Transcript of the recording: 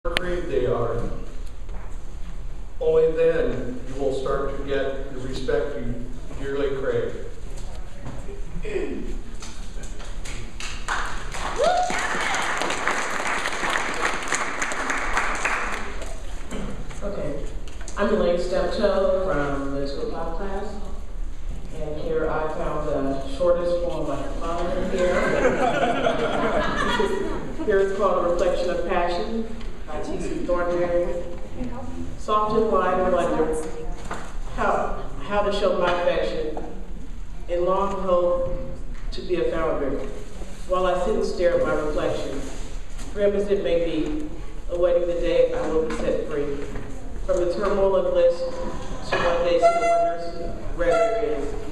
free they are, only then you will start to get the respect you dearly crave. Okay, I'm Elaine Steptoe from the school pop class, and here I found the shortest poem I can find here. Here it's called A Reflection of Passion by T.C. Thornberry. Soft and wide and wonder how to show my affection and long hope to be a founder. While I sit and stare at my reflection, grim as it may be, awaiting the day I will be set free from the turmoil of bliss to one day see the wonders wherever it is.